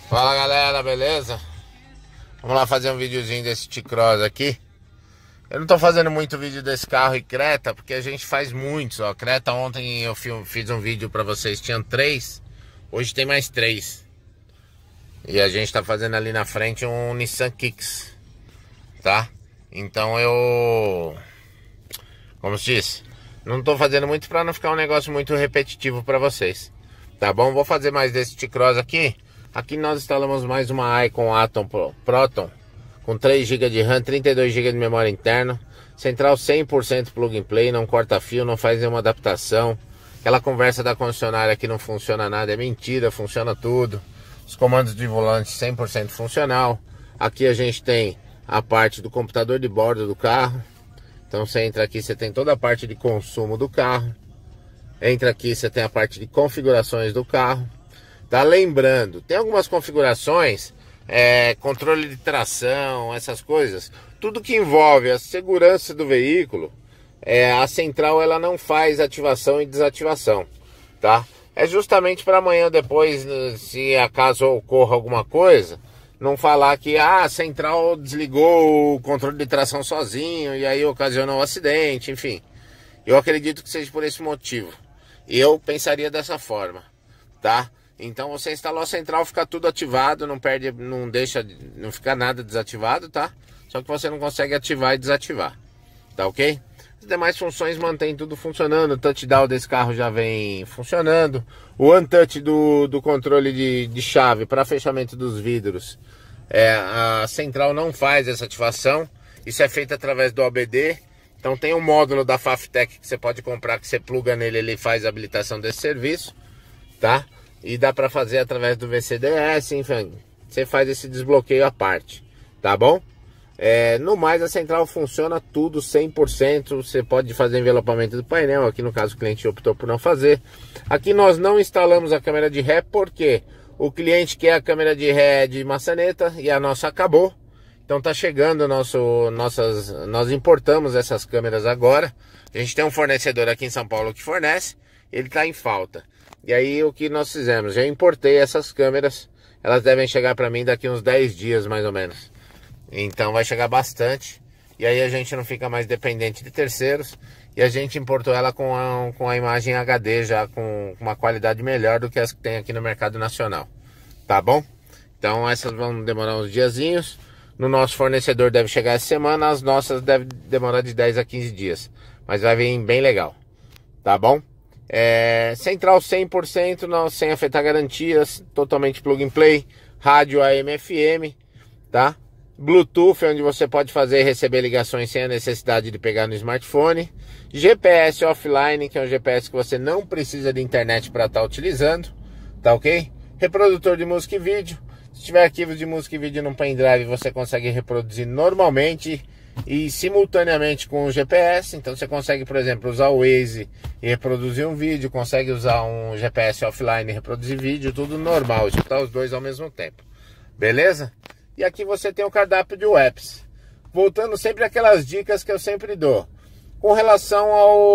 Fala galera, beleza? Vamos lá fazer um videozinho desse T-Cross aqui. Eu não tô fazendo muito vídeo desse carro e Creta, porque a gente faz muitos, ó. Creta ontem eu fiz um vídeo pra vocês, tinham 3. Hoje tem mais 3. E a gente tá fazendo ali na frente um Nissan Kicks, tá? Então como se diz, não tô fazendo muito pra não ficar um negócio muito repetitivo pra vocês. Tá bom? Vou fazer mais desse T-Cross aqui. Aqui nós instalamos mais uma Icon Atom Proton com 3 GB de RAM, 32 GB de memória interna, central 100% plug and play, não corta fio, não faz nenhuma adaptação. Aquela conversa da concessionária que não funciona nada é mentira, funciona tudo. Os comandos de volante 100% funcional. Aqui a gente tem a parte do computador de bordo do carro. Então você entra aqui, você tem toda a parte de consumo do carro. Entra aqui, você tem a parte de configurações do carro. Tá, lembrando, tem algumas configurações, controle de tração, essas coisas, tudo que envolve a segurança do veículo, a central ela não faz ativação e desativação, tá? É justamente para amanhã ou depois, se acaso ocorra alguma coisa, não falar que a central desligou o controle de tração sozinho e aí ocasionou um acidente, enfim. Eu acredito que seja por esse motivo. Eu pensaria dessa forma, tá? Então você instalou a central, fica tudo ativado, não perde, não fica nada desativado, tá? Só que você não consegue ativar e desativar, tá ok? As demais funções mantém tudo funcionando, o touchdown desse carro já vem funcionando, o untouch do controle de chave para fechamento dos vidros, a central não faz essa ativação, isso é feito através do OBD. Então tem um módulo da Faftec que você pode comprar, que você pluga nele, ele faz a habilitação desse serviço, tá? E dá para fazer através do VCDS, enfim, você faz esse desbloqueio à parte, tá bom? No mais, a central funciona tudo 100%, você pode fazer envelopamento do painel, aqui no caso o cliente optou por não fazer. Aqui nós não instalamos a câmera de ré, porque o cliente quer a câmera de ré de maçaneta e a nossa acabou. Então tá chegando nós importamos essas câmeras agora. A gente tem um fornecedor aqui em São Paulo que fornece, ele tá em falta. E aí o que nós fizemos? Já importei essas câmeras, elas devem chegar para mim daqui uns 10 dias mais ou menos. Então vai chegar bastante, e aí a gente não fica mais dependente de terceiros. E a gente importou ela com a imagem HD, já com uma qualidade melhor do que as que tem aqui no mercado nacional. Tá bom? Então essas vão demorar uns diazinhos. No nosso fornecedor deve chegar essa semana, as nossas devem demorar de 10 a 15 dias. Mas vai vir bem legal, tá bom? Central 100%, não, sem afetar garantias, totalmente plug and play, rádio AM FM, tá? Bluetooth, onde você pode fazer e receber ligações sem a necessidade de pegar no smartphone. GPS offline, que é um GPS que você não precisa de internet para estar utilizando, tá ok? Reprodutor de música e vídeo. Se tiver arquivos de música e vídeo num pendrive, você consegue reproduzir normalmente e simultaneamente com o GPS. Então você consegue, por exemplo, usar o Waze e reproduzir um vídeo, consegue usar um GPS offline e reproduzir vídeo, tudo normal, escutar os dois ao mesmo tempo, beleza? E aqui você tem o cardápio de apps, voltando sempre àquelas dicas que eu sempre dou com relação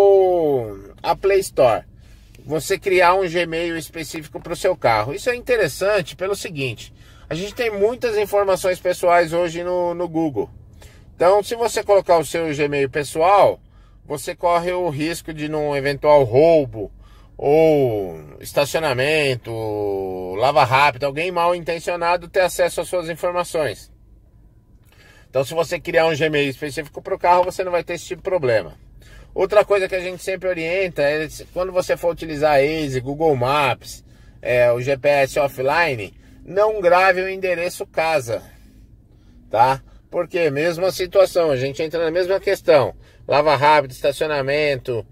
à Play Store. Você criar um Gmail específico para o seu carro, isso é interessante pelo seguinte: a gente tem muitas informações pessoais hoje no Google. Então, se você colocar o seu Gmail pessoal, você corre o risco de, num eventual roubo ou estacionamento, lava rápido, alguém mal intencionado ter acesso às suas informações. Então, se você criar um Gmail específico para o carro, você não vai ter esse tipo de problema. Outra coisa que a gente sempre orienta é, quando você for utilizar Waze, Google Maps, o GPS offline, não grave o endereço casa, tá? Porque mesma situação, a gente entra na mesma questão, lava rápido, estacionamento,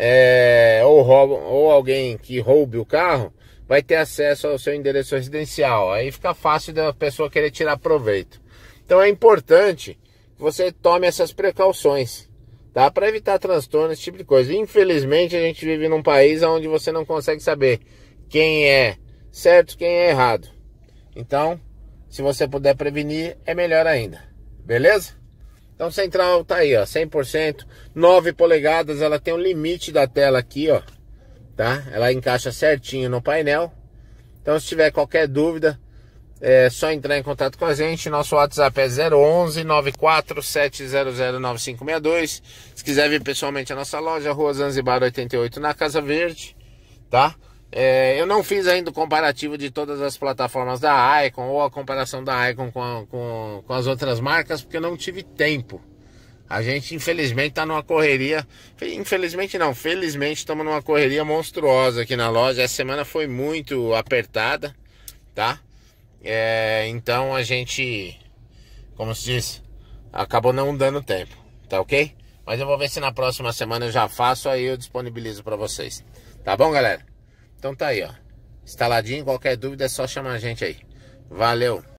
ou alguém que roube o carro, vai ter acesso ao seu endereço residencial, aí fica fácil da pessoa querer tirar proveito. Então é importante que você tome essas precauções, tá? Para evitar transtorno, esse tipo de coisa. Infelizmente a gente vive num país onde você não consegue saber quem é certo, quem é errado. Então, se você puder prevenir, é melhor ainda. Beleza? Então, central tá aí, ó, 100%, 9 polegadas, ela tem um limite da tela aqui, ó, tá? Ela encaixa certinho no painel. Então, se tiver qualquer dúvida, É só entrar em contato com a gente. Nosso WhatsApp é 011 94 700 9562. Se quiser vir pessoalmente à nossa loja, Rua Zanzibar 88, na Casa Verde, tá? Eu não fiz ainda o comparativo de todas as plataformas da Icon ou a comparação da Icon com as outras marcas, porque eu não tive tempo. A gente infelizmente está numa correria, infelizmente não, felizmente estamos numa correria monstruosa aqui na loja. Essa semana foi muito apertada, tá? Então a gente, como se diz, acabou não dando tempo, tá ok? Mas eu vou ver se na próxima semana eu já faço, aí eu disponibilizo para vocês. Tá bom, galera? Então tá aí, ó. Instaladinho, qualquer dúvida é só chamar a gente aí. Valeu!